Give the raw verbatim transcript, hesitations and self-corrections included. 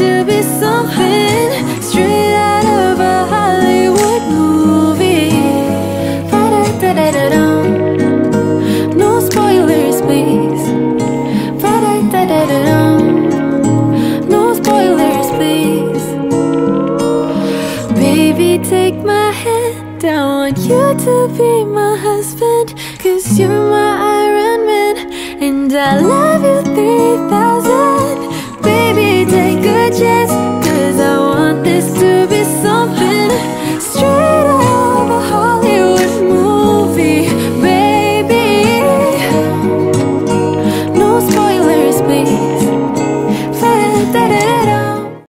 to be something straight out of a Hollywood movie. Ba-da-da-da-da-dum. No spoilers, please. Ba-da-da-da-da-dum. No spoilers, please. Baby, take my hand, I want you to be my husband, 'cause you're my Iron Man, and I love